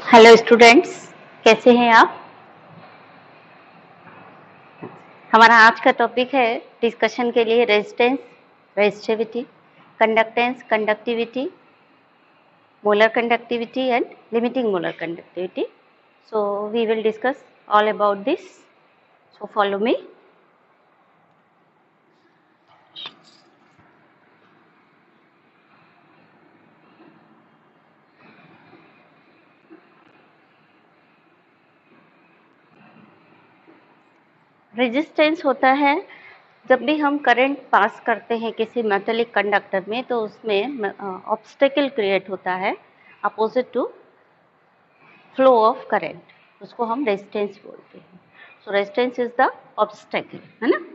Hello students, कैसे हैं आप। हमारा आज का टॉपिक है डिस्कशन के लिए resistance, resistivity, conductance, conductivity, molar conductivity and limiting molar conductivity. So we will discuss all about this. So follow me. Resistance होता है जब भी हम करंट पास करते हैं किसी मेटेलिक कंडक्टर में, तो उसमें ऑब्स्टेकल क्रिएट होता है opposite to flow of current. उसको हम रेजिस्टेंस बोलते हैं. So resistance is the obstacle, है ना.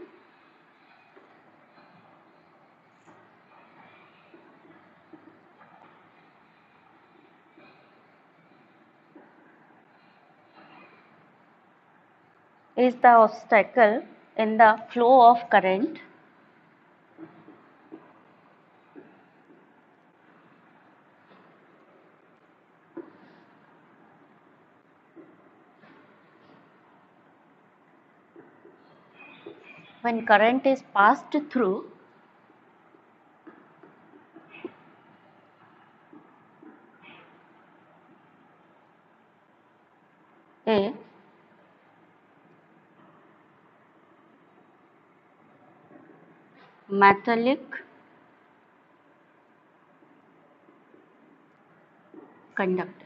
Is the obstacle in the flow of current when current is passed through a metallic conductor.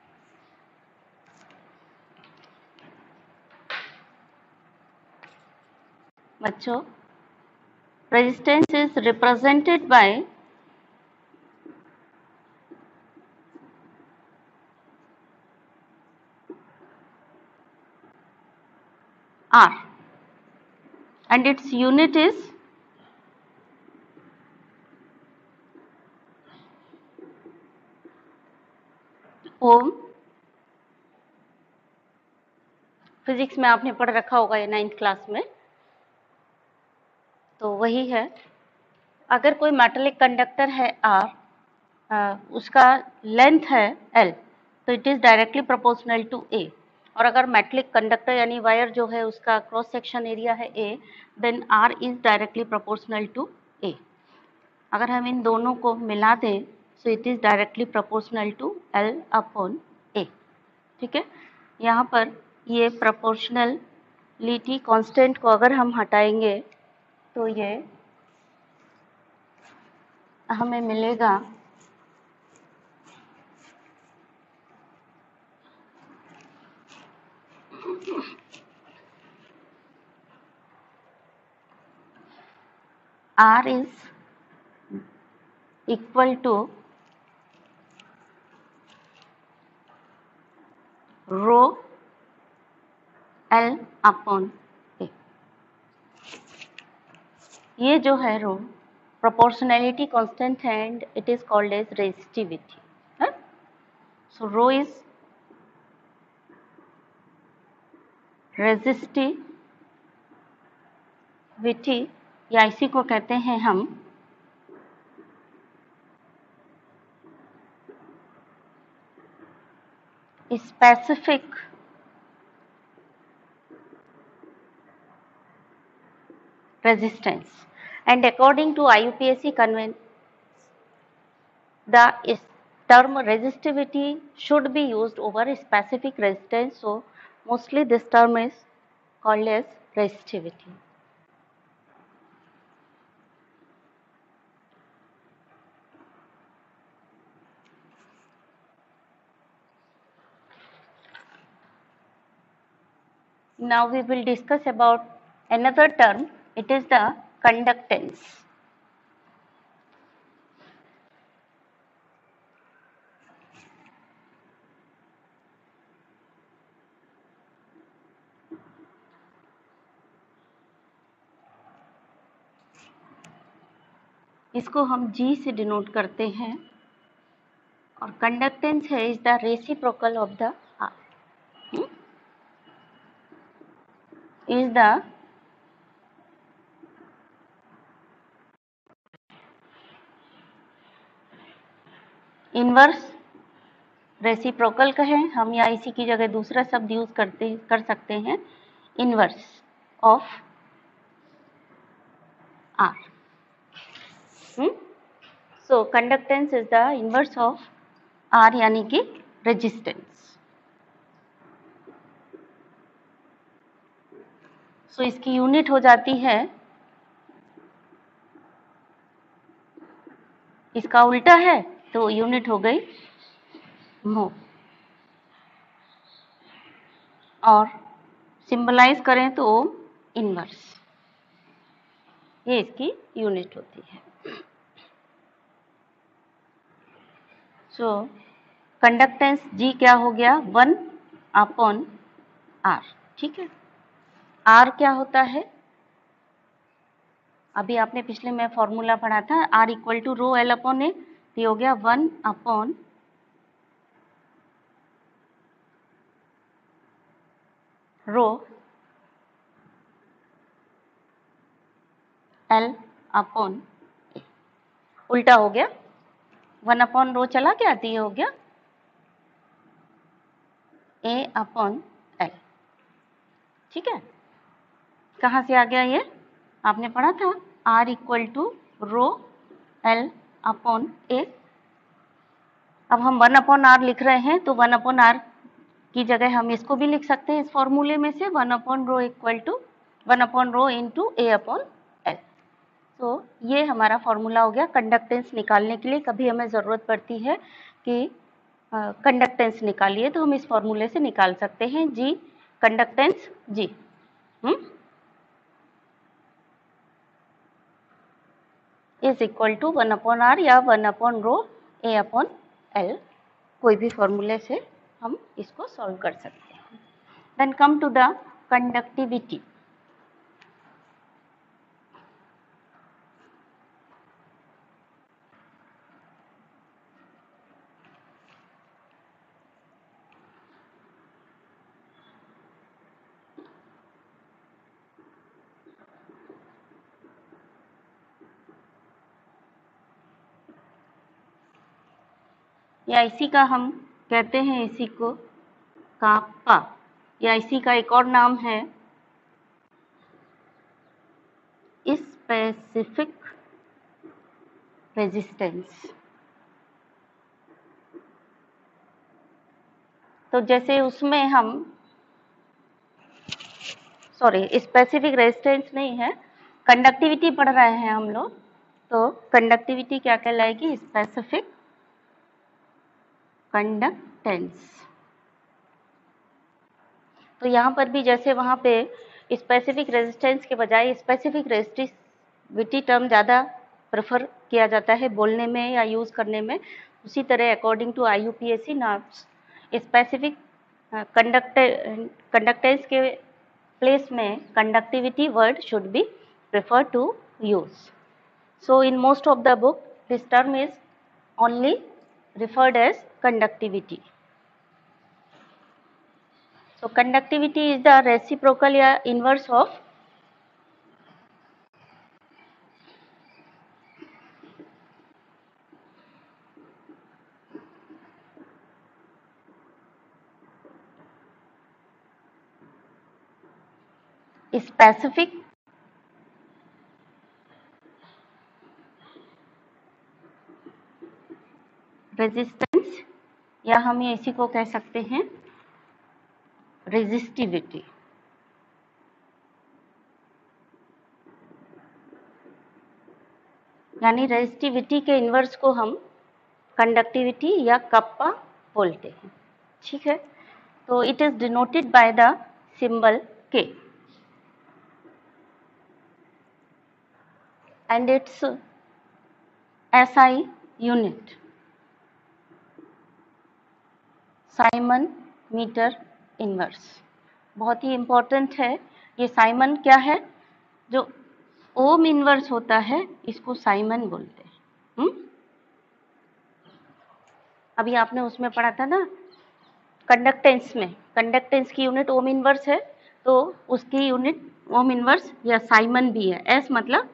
बच्चों, resistance is represented by R and its unit is ohm. Physics में आपने पढ़ रखा होगा ये 9th class में. तो वही है. अगर कोई मेटेलिक कंडक्टर है R, उसका लेंथ है L, तो it is directly proportional to A. और अगर मेटेलिक कंडक्टर यानी वायर जो है उसका क्रॉस सेक्शन एरिया है A, then R is directly proportional to A. अगर हम इन दोनों को मिला दें, so it is directly proportional to L upon A. ठीक है. यहाँ पर ये प्रोपोर्शनलिटी कांस्टेंट को अगर हम हटाएंगे तो ये हमें मिलेगा R is equal to rho L upon A. ये जो है रो प्रोपोर्शनैलिटी कांस्टेंट है and it is called as resistivity. So rho is resistivity, या इसी को कहते हैं हम specific resistance. And according to IUPAC convention, the term resistivity should be used over specific resistance. So mostly this term is called as resistivity. Now we will discuss about another term. It is the conductance. इसको हम G से denote करते हैं और conductance है is the reciprocal of the R. Is the inverse reciprocal कहें हम या इसी की जगह दूसरा शब्द यूज कर सकते हैं, inverse of R. So conductance is the inverse of R यानी कि रेजिस्टेंस। सो इसकी यूनिट हो जाती है, इसका उल्टा है तो यूनिट हो गई मो, और सिंबलाइज करें तो ओम इनवर्स, ये इसकी यूनिट होती है। सो कंडक्टेंस जी क्या हो गया, 1/R। ठीक है, आर क्या होता है, अभी आपने पिछले में फॉर्मूला पढ़ा था, R equal to rho L upon A, तो ये हो गया 1/L अपॉन ए, उल्टा हो गया, 1/रो चला गया तो ये हो गया A/L। ठीक है, कहाँ से आ गया ये, आपने पढ़ा था R equal to rho L upon A. अब हम 1/R लिख रहे हैं तो 1/R की जगह हम इसको भी लिख सकते हैं इस फॉर्मूले में से, 1/रो इक्वल टू 1/रो इंटू A/L। तो ये हमारा फॉर्मूला हो गया कंडक्टेंस निकालने के लिए। कभी हमें ज़रूरत पड़ती है कि कंडक्टेंस निकालिए तो हम इस फॉर्मूले से निकाल सकते हैं, G conductance G is equal to 1/R या 1/रो A/L, कोई भी फॉर्मूले से हम इसको सॉल्व कर सकते हैं। Then come to the conductivity. या इसी का हम कहते हैं, इसी को कापा, या इसी का एक और नाम है स्पेसिफिक रेजिस्टेंस। तो जैसे उसमें हम, सॉरी स्पेसिफिक रेजिस्टेंस नहीं है, कंडक्टिविटी पढ़ रहे हैं हम लोग, तो कंडक्टिविटी क्या कहलाएगी, स्पेसिफिक कंडक्टेंस। तो यहाँ पर भी जैसे वहाँ पे स्पेसिफिक रेजिस्टेंस के बजाय स्पेसिफिक रेजिस्टिविटी टर्म ज़्यादा प्रेफर किया जाता है बोलने में या यूज़ करने में, उसी तरह according to IUPAC norms specific conductance के प्लेस में conductivity word should be prefer to use. So in most of the book this term is only referred as conductivity. So conductivity is the reciprocal या inverse of specific resistance, या हम ये इसी को कह सकते हैं resistivity। यानी रेजिस्टिविटी के इन्वर्स को हम कंडक्टिविटी या कप्पा बोलते हैं। ठीक है, तो it is denoted by the symbol K and its SI unit siemens metre inverse. बहुत ही इंपॉर्टेंट है ये। साइमन क्या है, जो ओम इनवर्स होता है इसको साइमन बोलते हैं। अभी आपने उसमें पढ़ा था ना कंडक्टेंस में, कंडक्टेंस की यूनिट ओम इनवर्स है, तो उसकी यूनिट ओम इनवर्स या साइमन भी है। एस मतलब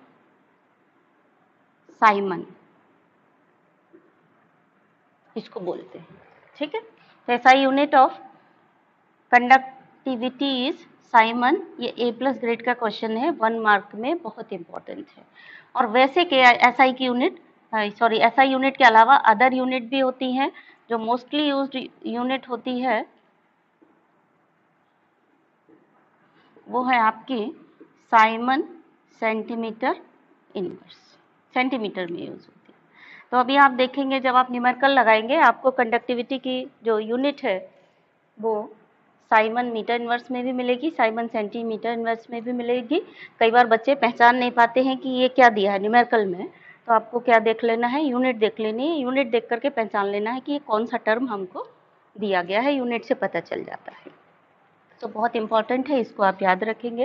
साइमन इसको बोलते हैं। ठीक है, तो SI unit of conductivity is siemens. ये A+ ग्रेड का क्वेश्चन है, 1 मार्क में, बहुत इंपॉर्टेंट है। और वैसे के SI की यूनिट, SI यूनिट के अलावा अदर यूनिट भी होती हैं। जो मोस्टली यूज्ड यूनिट होती है वो है आपकी साइमन सेंटीमीटर इनवर्स, सेंटीमीटर में यूज होती है। तो अभी आप देखेंगे जब आप न्यूमेरिकल लगाएंगे आपको कंडक्टिविटी की जो यूनिट है वो साइमन मीटर इनवर्स में भी मिलेगी, साइमन सेंटीमीटर इनवर्स में भी मिलेगी। कई बार बच्चे पहचान नहीं पाते हैं कि ये क्या दिया है न्यूमेरिकल में, तो आपको क्या देख लेना है, यूनिट देख लेनी है। यूनिट देख करके पहचान लेना है कि ये कौन सा टर्म हमको दिया गया है, यूनिट से पता चल जाता है। तो बहुत इंपॉर्टेंट है, इसको आप याद रखेंगे।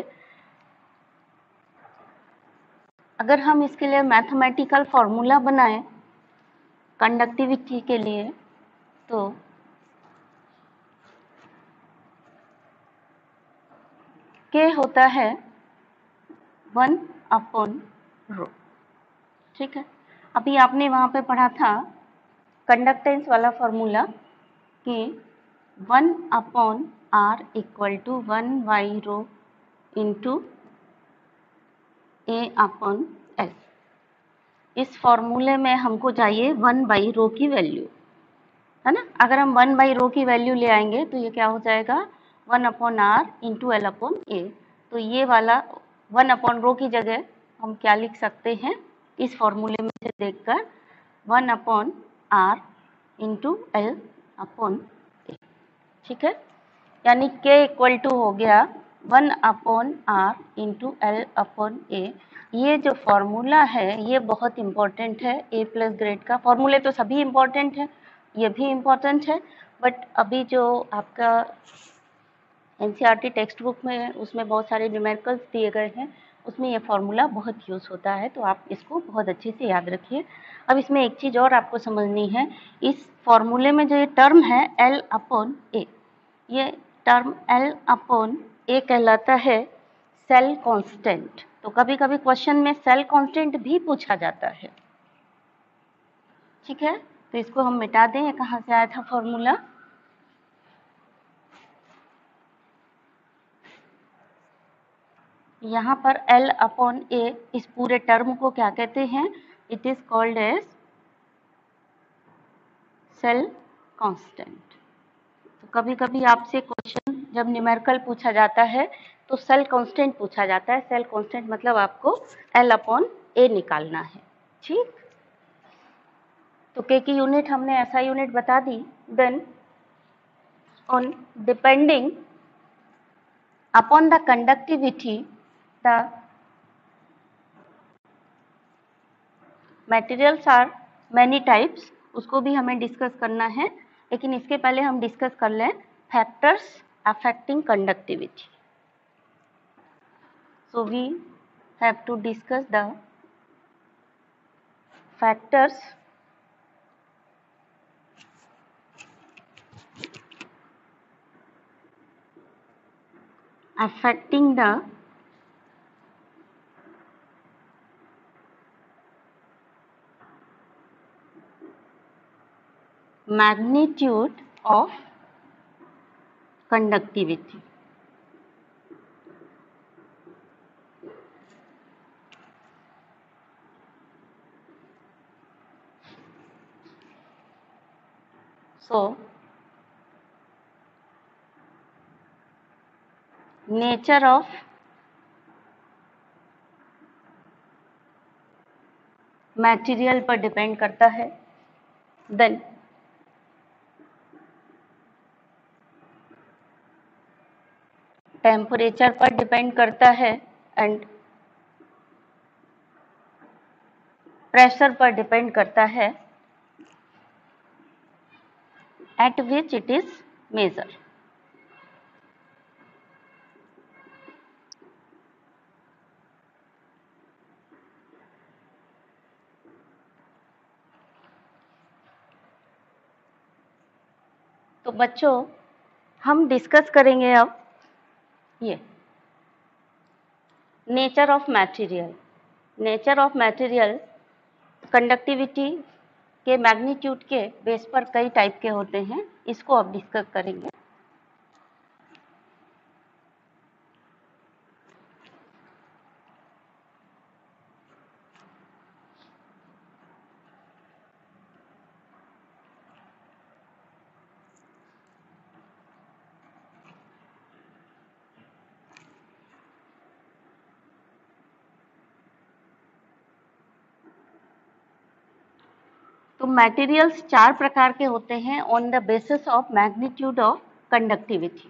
अगर हम इसके लिए मैथमेटिकल फॉर्मूला बनाएं कंडक्टिविटी के लिए, तो K होता है 1/ρ। ठीक है, अभी आपने वहां पे पढ़ा था कंडक्टेंस वाला फॉर्मूला कि 1/r = 1/ρ इंटू A/L। इस फॉर्मूले में हमको चाहिए 1/ρ की वैल्यू, है ना। अगर हम 1/ρ की वैल्यू ले आएंगे तो ये क्या हो जाएगा, 1/r इंटू L/A। तो ये वाला 1/ρ की जगह हम क्या लिख सकते हैं, इस फॉर्मूले में से देखकर 1/r इंटू L/A। ठीक है, यानी K = हो गया 1/r इंटू L/A। ये जो फॉर्मूला है ये बहुत इंपॉर्टेंट है, A+ ग्रेड का। फॉर्मूले तो सभी इंपॉर्टेंट है, ये भी इम्पॉर्टेंट है, बट अभी जो आपका NCERT टेक्स्ट बुक में है उसमें बहुत सारे न्यूमेरिकल्स दिए गए हैं, उसमें ये फॉर्मूला बहुत यूज़ होता है, तो आप इसको बहुत अच्छे से याद रखिए। अब इसमें एक चीज़ और आपको समझनी है, इस फॉर्मूले में जो ये टर्म है L/A, ये टर्म L/A कहलाता है सेल कांस्टेंट। तो कभी कभी क्वेश्चन में सेल कांस्टेंट भी पूछा जाता है। ठीक है, तो इसको हम मिटा दें। ये कहाँ से आया था फॉर्मूला, यहाँ पर L/A इस पूरे टर्म को क्या कहते हैं, it is called as cell constant. तो कभी कभी आपसे क्वेश्चन जब न्यूमेरिकल पूछा जाता है तो सेल कांस्टेंट पूछा जाता है। सेल कांस्टेंट मतलब आपको L/A निकालना है। ठीक, तो K की यूनिट हमने ऐसा यूनिट बता दी। Then on depending upon the conductivity the materials are many types, उसको भी हमें डिस्कस करना है, लेकिन इसके पहले हम डिस्कस कर लें factors affecting conductivity. So we have to discuss the factors affecting the magnitude of conductivity. So, nature of material पर डिपेंड करता है। देन टेम्परेचर पर डिपेंड करता है एंड प्रेशर पर डिपेंड करता है at which it is measure. तो बच्चों हम डिस्कस करेंगे अब ये nature of material. Nature of material conductivity के मैग्नीट्यूड के बेस पर कई टाइप के होते हैं। इसको अब डिस्कस करेंगे। तो मटेरियल्स 4 प्रकार के होते हैं on the basis of magnitude of conductivity.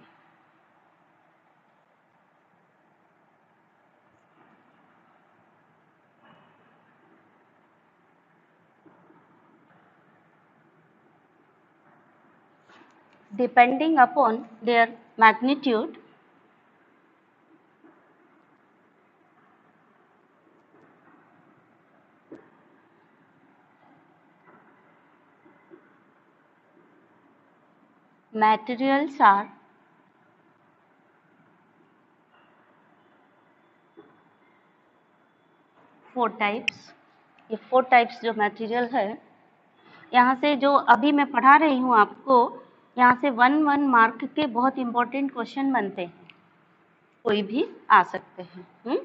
Depending upon their magnitude, materials are four types. ये 4 टाइप्स जो मटेरियल है, यहाँ से जो अभी मैं पढ़ा रही हूँ आपको, यहाँ से 1 मार्क के बहुत इंपॉर्टेंट क्वेश्चन बनते हैं, कोई भी आ सकते हैं।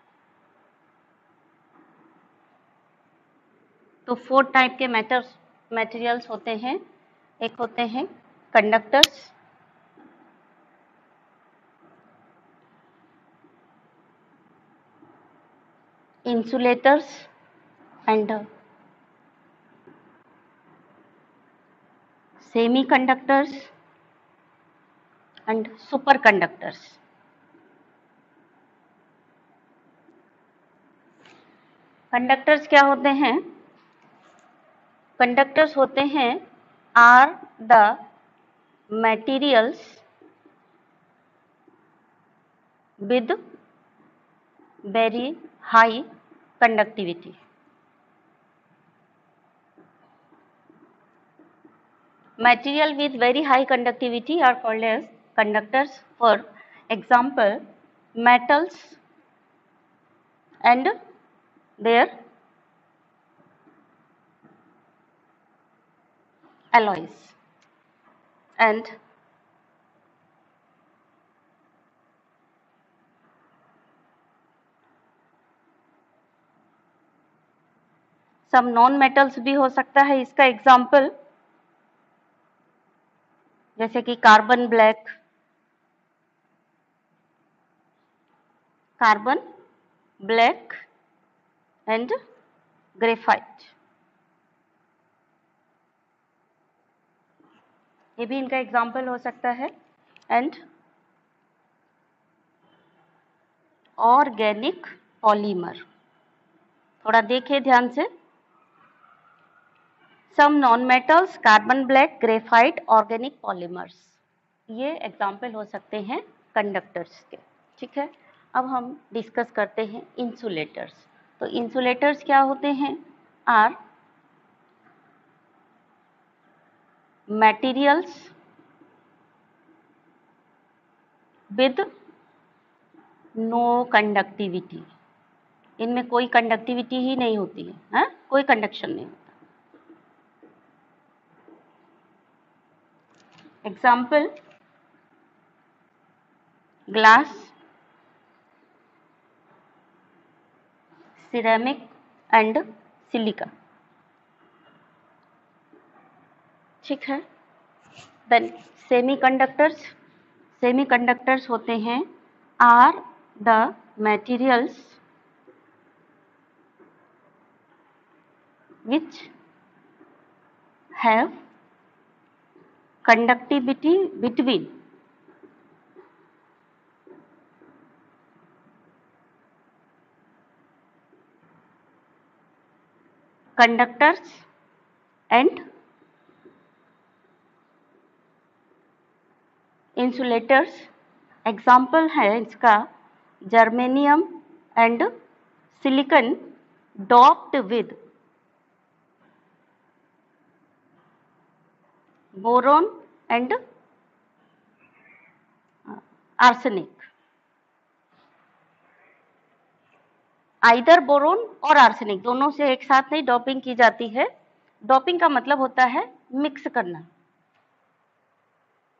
तो 4 टाइप के मटेरियल्स होते हैं। एक होते हैं conductors, insulators and semiconductors and superconductors. Conductors क्या होते हैं? कंडक्टर्स होते हैं are the materials with very high conductivity. Material with very high conductivity are called as conductors. For example, metals and their alloys and some non metals भी हो सकता है। इसका एग्जाम्पल जैसे कि कार्बन ब्लैक, एंड ग्रेफाइट, ये भी इनका एग्जाम्पल हो सकता है। एंड ऑर्गेनिक पॉलीमर, थोड़ा देखिए ध्यान से। Some non metals, carbon black, graphite, organic polymers, ये एग्जाम्पल हो सकते हैं कंडक्टर्स के। ठीक है, अब हम डिस्कस करते हैं इंसुलेटर्स। तो इंसुलेटर्स क्या होते हैं? Are materials with no conductivity, इनमें कोई कंडक्टिविटी ही नहीं होती है, हाँ? कोई कंडक्शन नहीं होता। Example glass, ceramic and silica. ठीक है, देन सेमीकंडक्टर्स होते हैं are the materials which have conductivity between conductors and insulators। Example है इसका germanium and silicon doped with boron and arsenic. Either boron और आर्सेनिक दोनों से एक साथ नहीं डॉपिंग की जाती है। डॉपिंग का मतलब होता है मिक्स करना।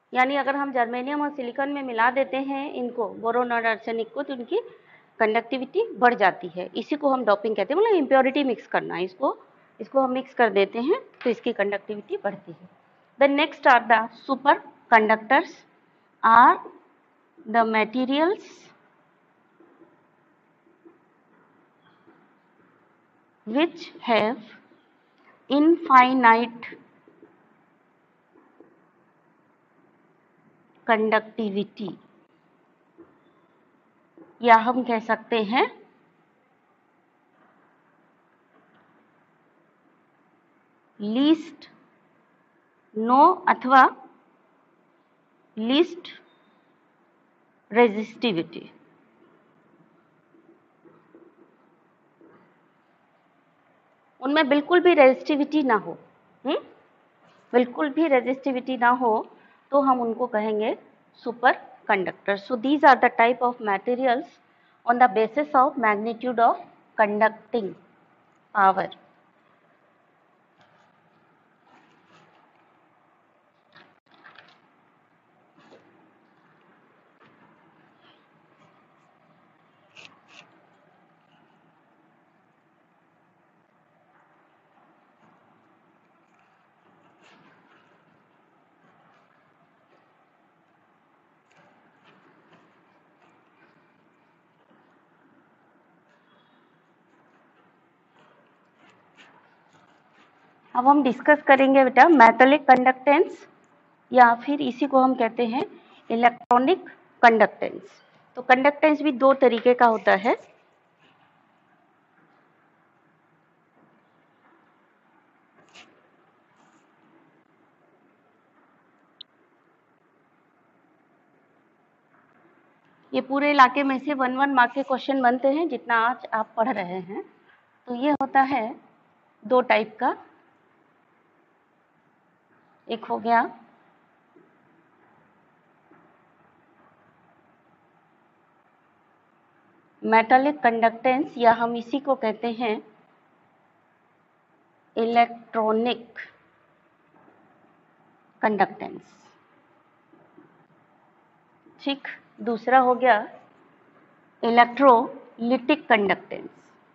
यानी अगर हम जर्मेनियम और सिलिकॉन में मिला देते हैं इनको, बोरोन और आर्सेनिक को, तो उनकी कंडक्टिविटी बढ़ जाती है। इसी को हम डोपिंग कहते हैं, मतलब इम्प्योरिटी मिक्स करना। इसको हम मिक्स कर देते हैं तो इसकी कंडक्टिविटी बढ़ती है। The next are the super conductors are the materials which have infinite conductivity, या हम कह सकते हैं लीस्ट नो अथवा लीस्ट रेजिस्टिविटी। उनमें बिल्कुल भी रेजिस्टिविटी ना हो, बिल्कुल भी रेजिस्टिविटी ना हो, तो हम उनको कहेंगे super conductor. So these are the type of materials on the basis of magnitude of conducting power. अब हम डिस्कस करेंगे बेटा मेटालिक कंडक्टेंस, या फिर इसी को हम कहते हैं इलेक्ट्रॉनिक कंडक्टेंस। तो कंडक्टेंस भी दो तरीके का होता है। ये पूरे इलाके में से 1 मार्क के क्वेश्चन बनते हैं जितना आज आप पढ़ रहे हैं। तो ये होता है दो टाइप का, एक हो गया मेटालिक कंडक्टेंस, या हम इसी को कहते हैं इलेक्ट्रॉनिक कंडक्टेंस। ठीक, दूसरा हो गया इलेक्ट्रोलिटिक कंडक्टेंस।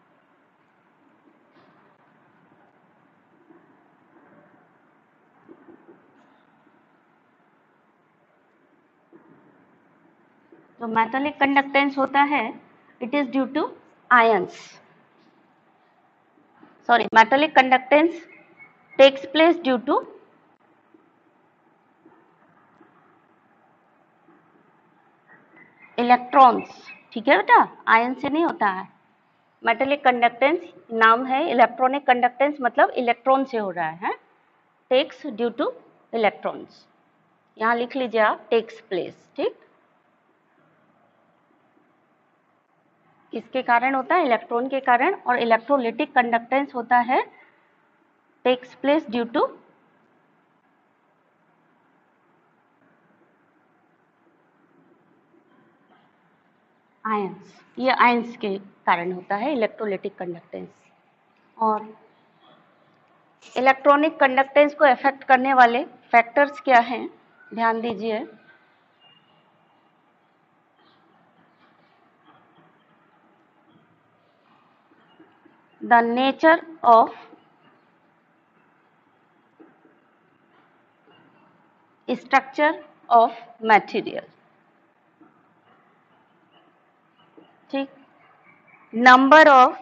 तो मेटालिक कंडक्टेंस होता है, it is due to ions, sorry, metallic conductance takes place due to electrons. ठीक है बेटा, आयन से नहीं होता है। मेटालिक कंडक्टेंस नाम है, इलेक्ट्रॉनिक कंडक्टेंस मतलब इलेक्ट्रॉन से हो रहा है। टेक्स ड्यू टू इलेक्ट्रॉन्स, यहाँ लिख लीजिए आप टेक्स प्लेस। ठीक, किसके कारण होता है? इलेक्ट्रॉन के कारण। और इलेक्ट्रोलिटिक कंडक्टेंस होता है takes place due to ions. ये आयंस के कारण होता है इलेक्ट्रोलिटिक कंडक्टेंस। और इलेक्ट्रॉनिक कंडक्टेंस को अफेक्ट करने वाले फैक्टर्स क्या हैं, ध्यान दीजिए। The nature of structure of material. ठीक, number of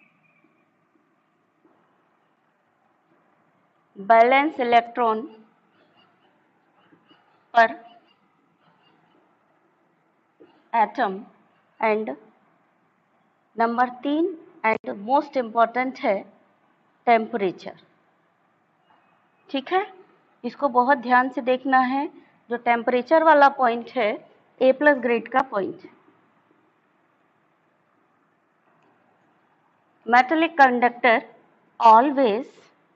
valence electron per atom, and number 3 and most important है टेम्परेचर। ठीक है, इसको बहुत ध्यान से देखना है। जो टेम्परेचर वाला पॉइंट है A+ ग्रेड का पॉइंट है। मेटालिक कंडक्टर ऑलवेज,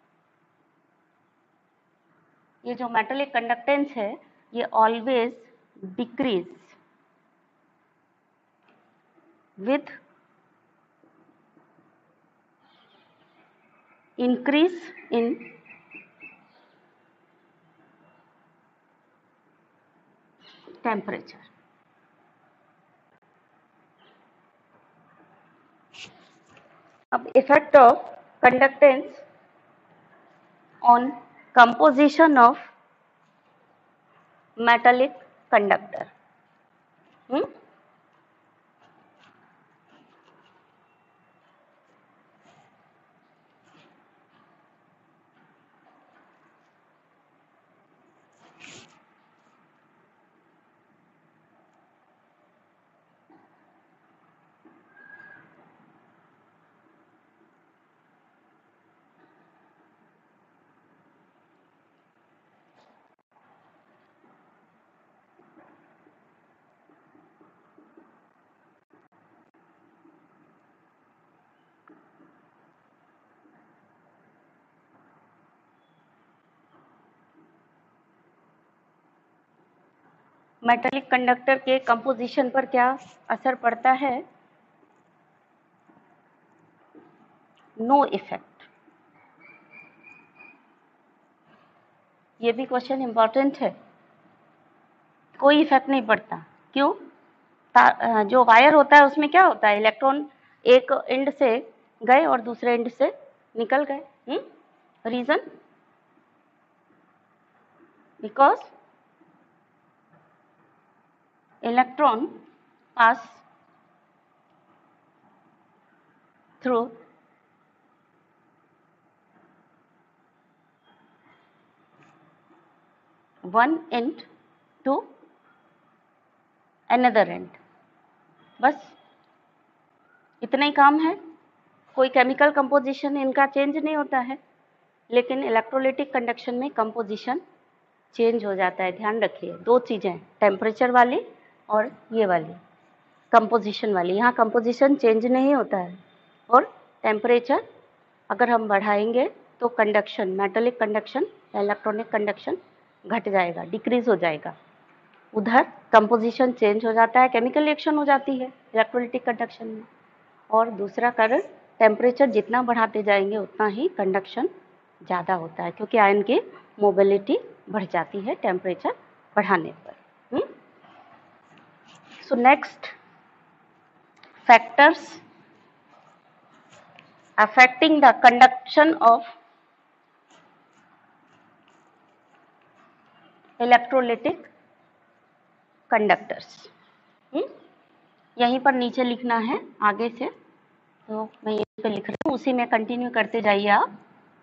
ये जो मेटालिक कंडक्टेंस है ये always decrease with increase in temperature. अब effect of conductance on composition of metallic conductor. Metallic conductor के कंपोजिशन पर क्या असर पड़ता है? No effect. ये भी क्वेश्चन इंपॉर्टेंट है। कोई इफेक्ट नहीं पड़ता। क्यों? जो वायर होता है उसमें क्या होता है, इलेक्ट्रॉन एक एंड से गए और दूसरे एंड से निकल गए। Reason? Because electron pass through one end to another end। बस इतना ही काम है। कोई केमिकल कंपोजिशन इनका चेंज नहीं होता है, लेकिन इलेक्ट्रोलिटिक कंडक्शन में कंपोजिशन चेंज हो जाता है। ध्यान रखिए, दो चीज़ें, टेम्परेचर वाली और ये वाली कंपोजिशन वाली। यहाँ कंपोजिशन चेंज नहीं होता है और टेम्परेचर अगर हम बढ़ाएंगे तो कंडक्शन, मेटालिक कंडक्शन या इलेक्ट्रॉनिक कंडक्शन घट जाएगा, डिक्रीज हो जाएगा। उधर कंपोजिशन चेंज हो जाता है, केमिकल रिएक्शन हो जाती है इलेक्ट्रोलिटिक कंडक्शन में। और दूसरा कारण, टेम्परेचर जितना बढ़ाते जाएंगे उतना ही कंडक्शन ज़्यादा होता है, क्योंकि आयन की मोबिलिटी बढ़ जाती है टेम्परेचर बढ़ाने पर। So next, factors affecting the conduction of electrolytic conductors. यहीं पर नीचे लिखना है आगे से, तो मैं यहीं पे लिख रही हूँ, उसी में कंटिन्यू करते जाइए आप।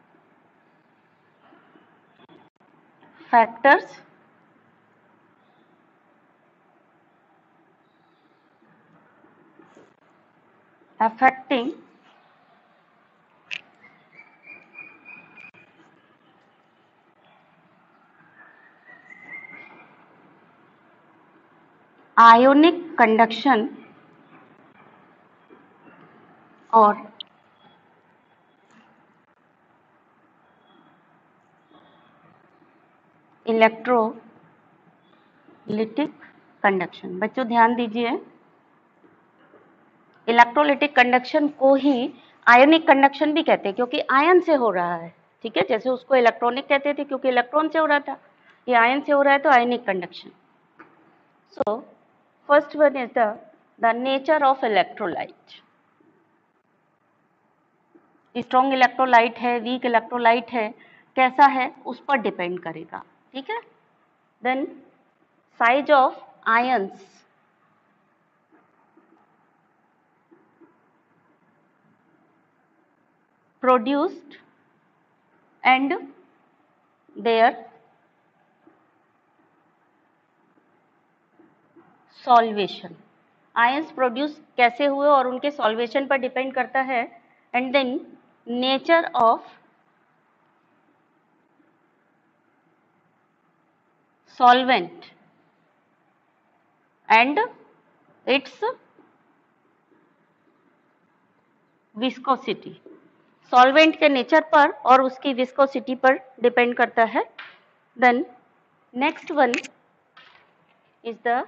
फैक्टर्स affecting ionic conduction और इलेक्ट्रोलिटिक कंडक्शन। बच्चों ध्यान दीजिए, इलेक्ट्रोलिटिक कंडक्शन को ही आयनिक कंडक्शन भी कहते हैं, क्योंकि आयन से हो रहा है। ठीक है, जैसे उसको इलेक्ट्रॉनिक कहते थे क्योंकि इलेक्ट्रॉन से हो रहा था, ये आयन से हो रहा है तो ionic conduction. So first one is the nature of electrolyte. Strong electrolyte है, वीक इलेक्ट्रोलाइट है, कैसा है उस पर डिपेंड करेगा। ठीक है, then size of ions, produced and their solvation. Ions produce कैसे हुए और उनके सॉल्वेशन पर डिपेंड करता है। And then nature of solvent and its viscosity. Solvent के नेचर पर और उसकी विस्कोसिटी पर डिपेंड करता है। Then next one is the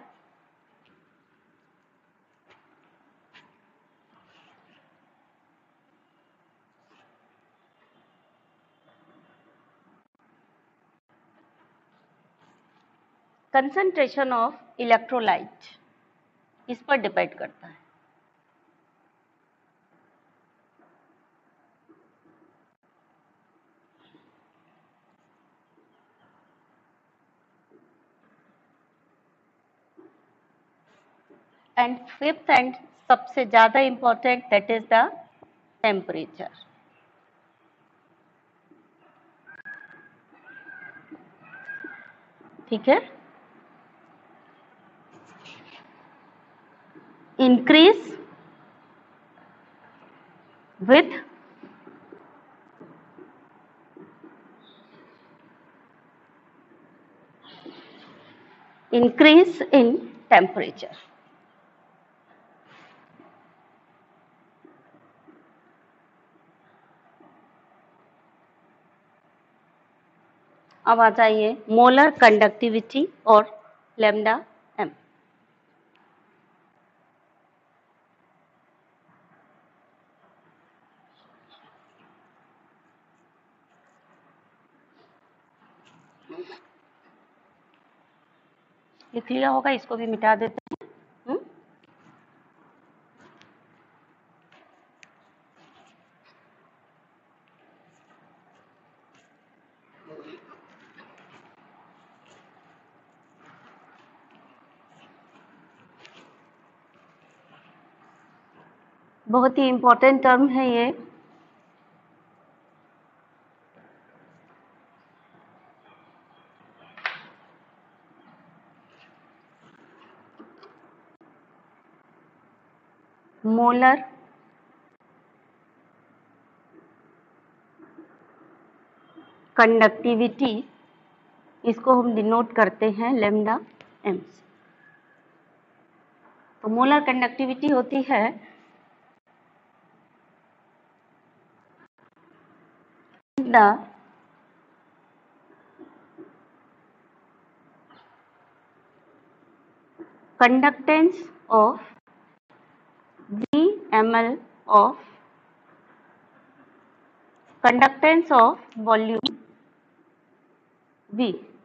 concentration of electrolyte इस पर डिपेंड करता है। एंड फिफ्थ एंड सबसे ज्यादा important, that is the temperature. ठीक है, increase with increase in temperature। अब आ जाइए मोलर कंडक्टिविटी और लैम्डा एम। लिख लिया होगा, इसको भी मिटा देते हैं। बहुत ही इंपॉर्टेंट टर्म है ये। मोलर कंडक्टिविटी, इसको हम डिनोट करते हैं लैम्डा एम से। तो मोलर कंडक्टिविटी होती है the conductance of V ml of conductance of volume V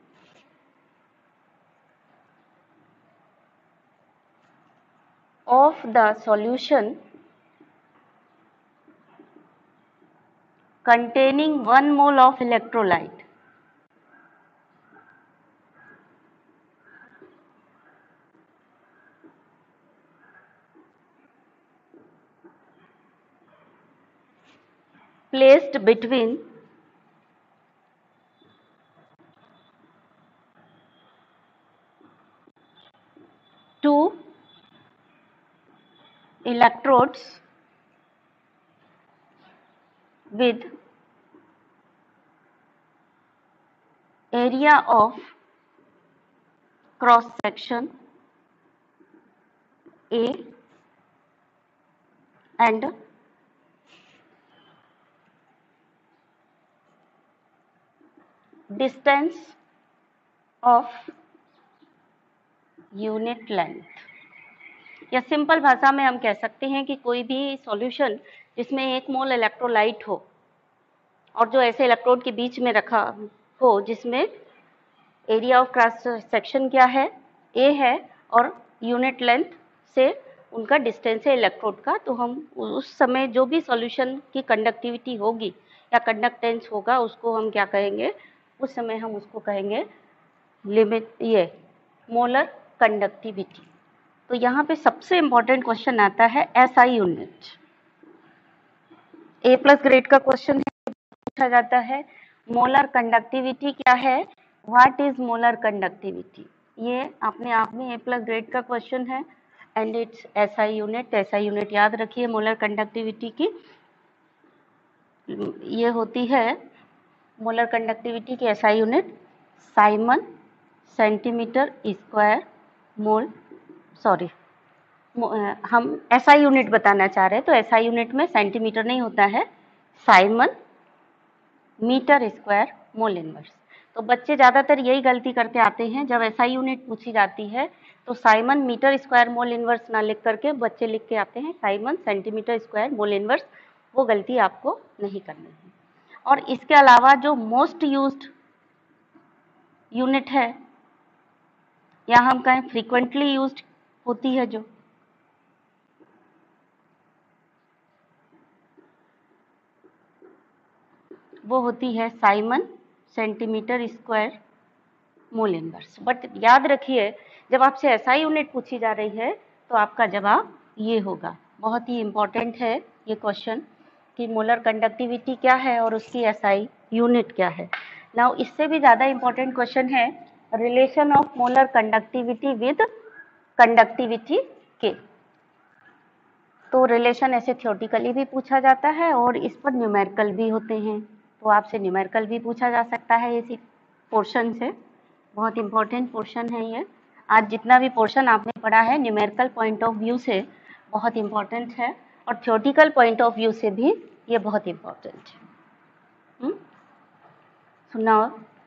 of the solution containing 1 mole of electrolyte placed between two electrodes with area of cross section A and distance of unit length। या simple भाषा में हम कह सकते हैं कि कोई भी सॉल्यूशन जिसमें 1 मोल इलेक्ट्रोलाइट हो और जो ऐसे इलेक्ट्रोड के बीच में रखा हो जिसमें एरिया ऑफ क्रॉस सेक्शन क्या है, ए है, और यूनिट लेंथ से उनका डिस्टेंस है इलेक्ट्रोड का, तो हम उस समय जो भी सॉल्यूशन की कंडक्टिविटी होगी या कंडक्टेंस होगा उसको हम क्या कहेंगे, उस समय हम उसको कहेंगे लिमिट, ये मोलर कंडक्टिविटी। तो यहाँ पे सबसे इंपॉर्टेंट क्वेश्चन आता है SI unit. A plus grade का क्वेश्चन पूछा जाता है, मोलर कंडक्टिविटी क्या है, व्हाट इज मोलर कंडक्टिविटी। ये अपने आप में ए प्लस ग्रेड का क्वेश्चन है and its SI unit. SI unit याद रखिए मोलर कंडक्टिविटी की, ये होती है मोलर कंडक्टिविटी की SI unit siemens centimetre square mole, sorry हम एसआई यूनिट बताना चाह रहे हैं, तो एसआई यूनिट में सेंटीमीटर नहीं होता है, siemens metre square mole inverse. तो बच्चे ज़्यादातर यही गलती करके आते हैं, जब एसआई यूनिट पूछी जाती है तो siemens metre square mole inverse ना लिख करके बच्चे लिख के आते हैं siemens centimetre square mole inverse. वो गलती आपको नहीं करनी है। और इसके अलावा जो मोस्ट यूज्ड यूनिट है या हम कहें फ्रीक्वेंटली यूज्ड होती है जो, वो होती है siemens centimetre square mole inverse. But याद रखिए जब आपसे एसआई यूनिट पूछी जा रही है तो आपका जवाब ये होगा। बहुत ही इंपॉर्टेंट है ये क्वेश्चन कि मोलर कंडक्टिविटी क्या है और उसकी एसआई यूनिट क्या है। नाउ इससे भी ज़्यादा इंपॉर्टेंट क्वेश्चन है relation of molar conductivity with conductivity के। तो रिलेशन ऐसे थ्योरेटिकली भी पूछा जाता है और इस पर न्यूमेरिकल भी होते हैं, तो आपसे न्यूमेरिकल भी पूछा जा सकता है इसी पोर्शन से। बहुत इंपॉर्टेंट पोर्शन है ये। आज जितना भी पोर्शन आपने पढ़ा है न्यूमेरिकल पॉइंट ऑफ व्यू से बहुत इंपॉर्टेंट है और थ्योरेटिकल पॉइंट ऑफ व्यू से भी ये बहुत इंपॉर्टेंट है। So now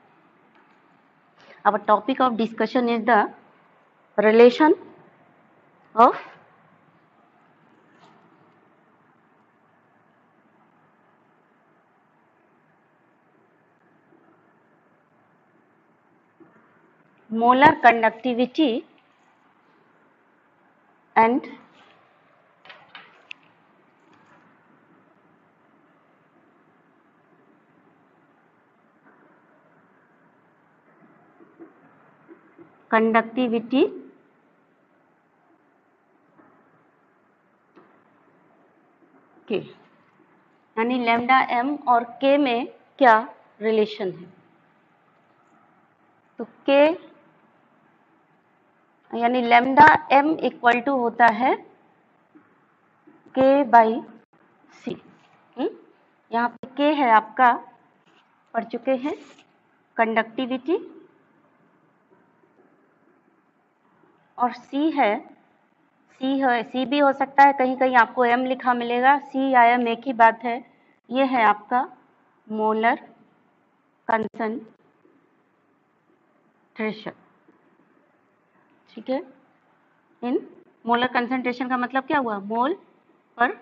our topic of discussion is the relation of molar conductivity and conductivity के, यानी लैम्डा एम और के में क्या रिलेशन है। तो के यानी लैम्डा एम इक्वल टू होता है के बाई सी। यहाँ पे के है आपका, पढ़ चुके हैं, कंडक्टिविटी, और सी है, सी भी हो सकता है, कहीं कहीं आपको एम लिखा मिलेगा, सी या एम एक ही बात है। ये है आपका मोलर कंसंट्रेशन, ठीक है। इन मोलर कंसंट्रेशन का मतलब क्या हुआ, मोल पर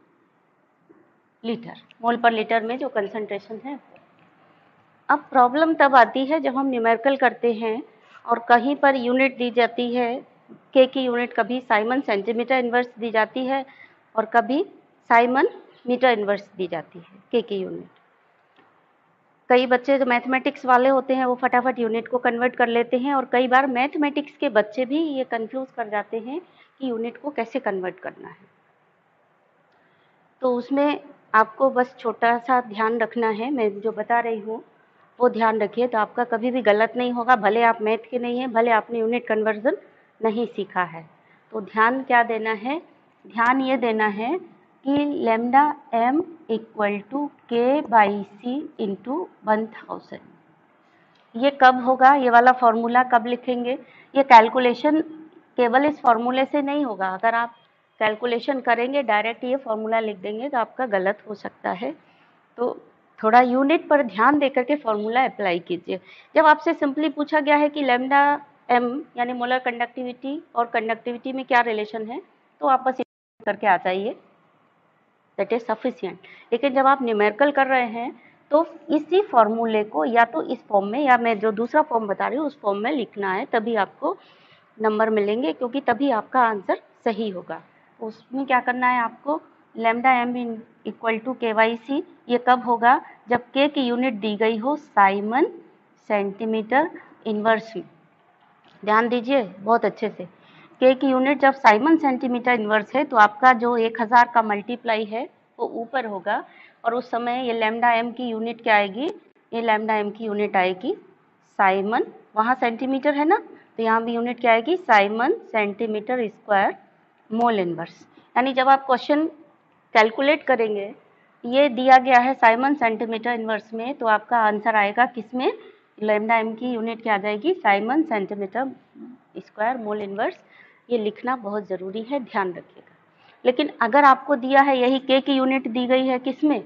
लीटर, मोल पर लीटर में जो कंसंट्रेशन है। अब प्रॉब्लम तब आती है जब हम न्यूमेरिकल करते हैं और कहीं पर यूनिट दी जाती है, के की यूनिट कभी साइमन सेंटीमीटर इनवर्स दी जाती है और कभी साइमन मीटर इनवर्स दी जाती है के की यूनिट। कई बच्चे जो मैथमेटिक्स वाले होते हैं वो फटाफट यूनिट को कन्वर्ट कर लेते हैं और कई बार मैथमेटिक्स के बच्चे भी ये कंफ्यूज कर जाते हैं कि यूनिट को कैसे कन्वर्ट करना है। तो उसमें आपको बस छोटा सा ध्यान रखना है, मैं जो बता रही हूँ वो ध्यान रखिए तो आपका कभी भी गलत नहीं होगा, भले आप मैथ के नहीं हैं, भले आपने यूनिट कन्वर्जन नहीं सीखा है। तो ध्यान क्या देना है, ध्यान ये देना है कि lambda M equal to K by C into 1000। ये कब होगा, ये वाला फॉर्मूला कब लिखेंगे, ये कैलकुलेशन केवल इस फॉर्मूले से नहीं होगा। अगर आप कैलकुलेशन करेंगे डायरेक्ट ये फॉर्मूला लिख देंगे तो आपका गलत हो सकता है। तो थोड़ा यूनिट पर ध्यान देकर के फॉर्मूला अप्लाई कीजिए। जब आपसे सिंपली पूछा गया है कि लैम्डा एम यानी मोलर कंडक्टिविटी और कंडक्टिविटी में क्या रिलेशन है, तो आप बस करके आ जाइए, दैट इज सफिशिएंट। लेकिन जब आप न्यूमेरिकल कर रहे हैं तो इसी फॉर्मूले को या तो इस फॉर्म में या मैं जो दूसरा फॉर्म बता रही हूँ उस फॉर्म में लिखना है, तभी आपको नंबर मिलेंगे, क्योंकि तभी आपका आंसर सही होगा। उसमें क्या करना है आपको, lambda M equal to K by C, ये कब होगा, जब के की यूनिट दी गई हो साइमन सेंटीमीटर इनवर्स में। ध्यान दीजिए बहुत अच्छे से, के की यूनिट जब साइमन सेंटीमीटर इनवर्स है तो आपका जो 1000 का मल्टीप्लाई है वो ऊपर होगा और उस समय ये लैम्डा एम की यूनिट क्या आएगी, ये लैम्डा एम की यूनिट आएगी साइमन, वहाँ सेंटीमीटर है ना, तो यहाँ भी यूनिट क्या आएगी, siemens centimetre square mole inverse. यानी जब आप क्वेश्चन कैलकुलेट करेंगे, ये दिया गया है साइमन सेंटीमीटर इनवर्स में, तो आपका आंसर आएगा किसमें, लैम्डा एम की यूनिट क्या आ जाएगी, siemens centimetre square mole inverse. ये लिखना बहुत ज़रूरी है, ध्यान रखिएगा। लेकिन अगर आपको दिया है यही के की यूनिट दी गई है किसमें,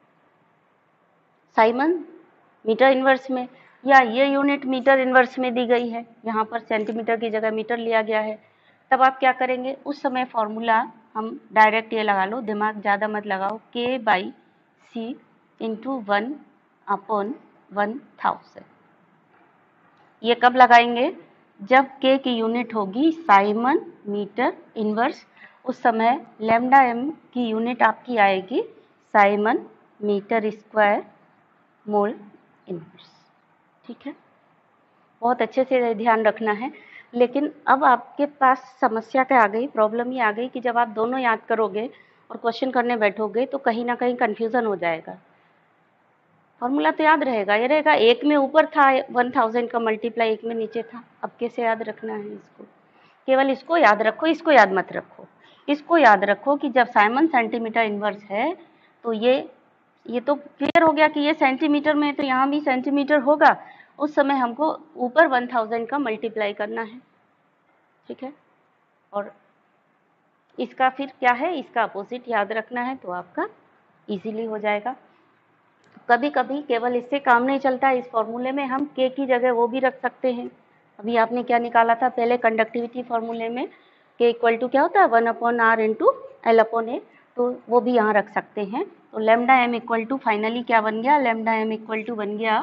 साइमन मीटर इनवर्स में, या ये यूनिट मीटर इनवर्स में दी गई है, यहाँ पर सेंटीमीटर की जगह मीटर लिया गया है, तब आप क्या करेंगे, उस समय फॉर्मूला हम डायरेक्ट ये लगा लो, दिमाग ज़्यादा मत लगाओ, के बाई सी इंटू 1/1000। ये कब लगाएंगे, जब K की यूनिट होगी साइमन मीटर इनवर्स, उस समय लैम्डा m की यूनिट आपकी आएगी siemens metre square mole inverse. ठीक है, बहुत अच्छे से ध्यान रखना है। लेकिन अब आपके पास समस्या क्या आ गई, प्रॉब्लम ये आ गई कि जब आप दोनों याद करोगे और क्वेश्चन करने बैठोगे तो कहीं ना कहीं कन्फ्यूज़न हो जाएगा। फॉर्मूला तो याद रहेगा, ये रहेगा एक में ऊपर था 1000 का मल्टीप्लाई, एक में नीचे था। अब कैसे याद रखना है इसको? केवल इसको याद रखो, इसको याद मत रखो। इसको याद रखो कि जब साइमन सेंटीमीटर इनवर्स है तो ये तो क्लियर हो गया कि ये सेंटीमीटर में है तो यहाँ भी सेंटीमीटर होगा। उस समय हमको ऊपर 1000 का मल्टीप्लाई करना है। ठीक है, और इसका फिर क्या है, इसका अपोजिट याद रखना है तो आपका इजीली हो जाएगा। कभी कभी केवल इससे काम नहीं चलता, इस फॉर्मूले में हम K की जगह वो भी रख सकते हैं। अभी आपने क्या निकाला था पहले कंडक्टिविटी फॉर्मूले में, K इक्वल टू क्या होता है 1/r इंटू L/A, तो वो भी यहाँ रख सकते हैं। तो lambda m equal to finally क्या बन गया, लैम्डा m इक्वल टू बन गया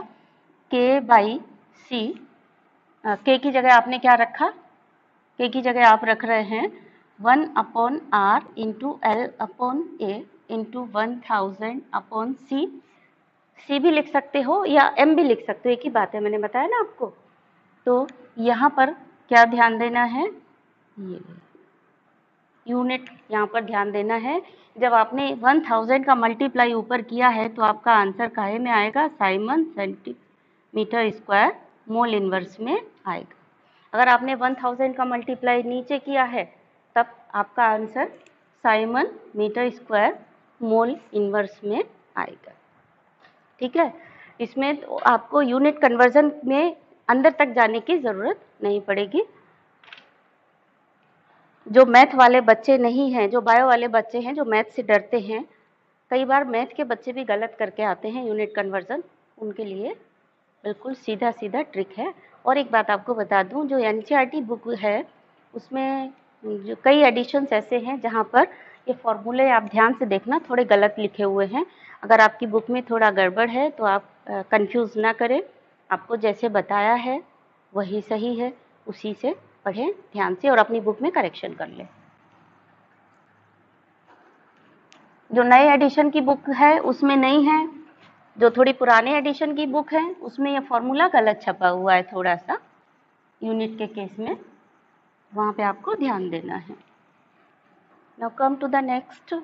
K/C। K की जगह आपने क्या रखा, K की जगह आप रख रहे हैं 1/r into L/A into 1000/C। C भी लिख सकते हो या M भी लिख सकते हो, एक ही बात है, मैंने बताया ना आपको। तो यहाँ पर क्या ध्यान देना है, ये यूनिट यहाँ पर ध्यान देना है। जब आपने 1000 का मल्टीप्लाई ऊपर किया है तो आपका आंसर काहे में आएगा, siemens centimetre square mole inverse में आएगा। अगर आपने 1000 का मल्टीप्लाई नीचे किया है तब आपका answer siemens metre square mole inverse में आएगा। ठीक है, इसमें तो आपको यूनिट कन्वर्जन में अंदर तक जाने की ज़रूरत नहीं पड़ेगी। जो मैथ वाले बच्चे नहीं हैं, जो बायो वाले बच्चे हैं, जो मैथ से डरते हैं, कई बार मैथ के बच्चे भी गलत करके आते हैं यूनिट कन्वर्जन, उनके लिए बिल्कुल सीधा सीधा ट्रिक है। और एक बात आपको बता दूं, जो एनसीईआरटी बुक है उसमें जो कई एडिशंस ऐसे हैं जहां पर ये फॉर्मूले आप ध्यान से देखना थोड़े गलत लिखे हुए हैं। अगर आपकी बुक में थोड़ा गड़बड़ है तो आप कंफ्यूज ना करें, आपको जैसे बताया है वही सही है, उसी से पढ़ें ध्यान से और अपनी बुक में करेक्शन कर लें। जो नए एडिशन की बुक है उसमें नहीं है, जो थोड़ी पुराने एडिशन की बुक है उसमें ये फॉर्मूला गलत छपा हुआ है थोड़ा सा यूनिट के केस में, वहाँ पे आपको ध्यान देना है। Now come to the next,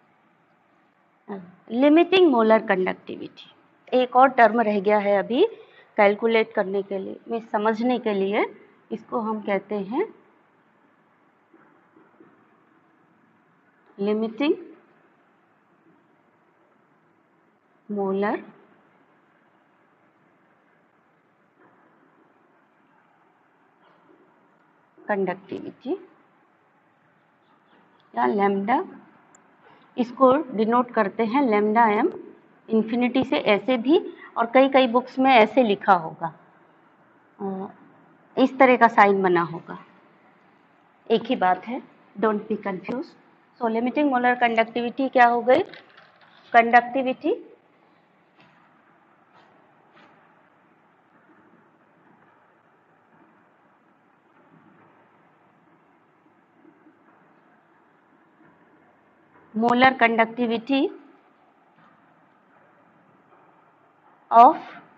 limiting molar conductivity. एक और टर्म रह गया है अभी कैलकुलेट करने के लिए, में समझने के लिए, इसको हम कहते हैं लिमिटिंग मोलर कंडक्टिविटी या लैम्डा। इसको डिनोट करते हैं लैम्डा m इन्फिनिटी से, ऐसे भी, और कई कई बुक्स में ऐसे लिखा होगा, इस तरह का साइन बना होगा, एक ही बात है, don't be confuse. So limiting molar conductivity क्या हो गई, conductivity molar conductivity of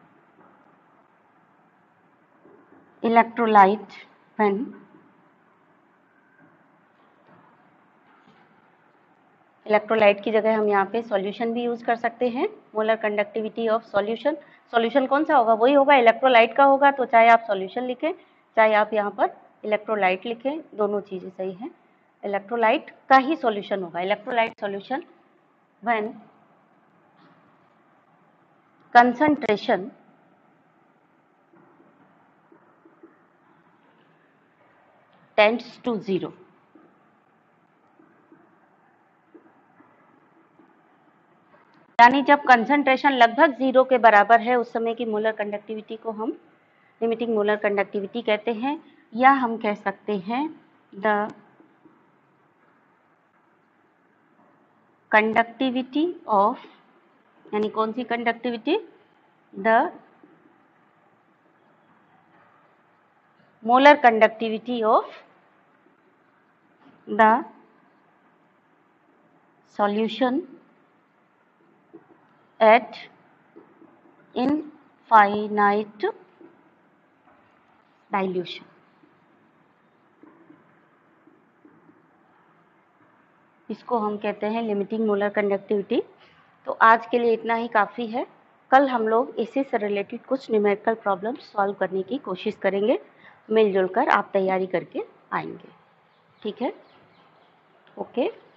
electrolyte when electrolyte की जगह हम यहाँ पे सॉल्यूशन भी यूज कर सकते हैं। Molar conductivity of solution, solution कौन सा होगा, वही होगा इलेक्ट्रोलाइट का होगा, तो चाहे आप सॉल्यूशन लिखें चाहे आप यहाँ पर इलेक्ट्रोलाइट लिखें, दोनों चीज़ें सही हैं। इलेक्ट्रोलाइट का ही सॉल्यूशन होगा, electrolyte solution when concentration tends to 0। यानी जब कंसंट्रेशन लगभग 0 के बराबर है उस समय की मोलर कंडक्टिविटी को हम लिमिटिंग मोलर कंडक्टिविटी कहते हैं, या हम कह सकते हैं द कंडक्टिविटी ऑफ, यानी कौन सी conductivity, the molar conductivity of the solution at infinite dilution. इसको हम कहते हैं लिमिटिंग मोलर कंडक्टिविटी। तो आज के लिए इतना ही काफ़ी है। कल हम लोग इसी से रिलेटेड कुछ न्यूमेरिकल प्रॉब्लम सॉल्व करने की कोशिश करेंगे। मिलजुल कर आप तैयारी करके आएंगे। ठीक है, ओके।